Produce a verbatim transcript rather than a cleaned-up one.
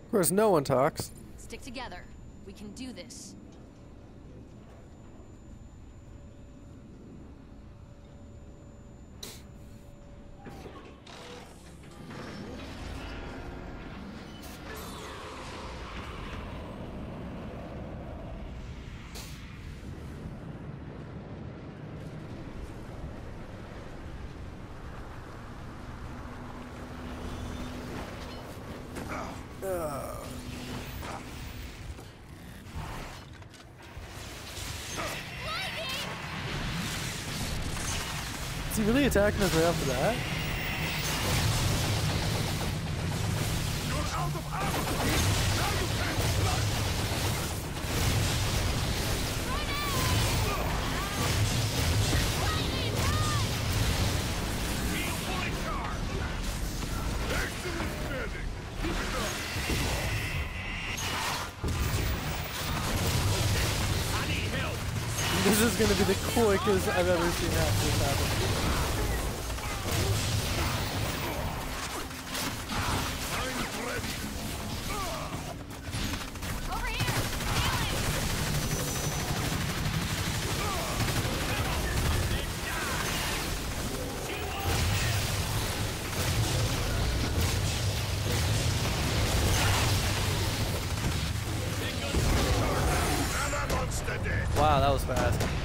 Of course, no one talks. Stick together. We can do this. Is he really attacking us right off the bat? You're out of ammo! Now you can't fly! Heal fully charged! Excellent medic! Keep it up! I need help! This is gonna be the quickest I've ever seen that this happen. I'm ready! Over here! And that monster dead! Wow, that was fast.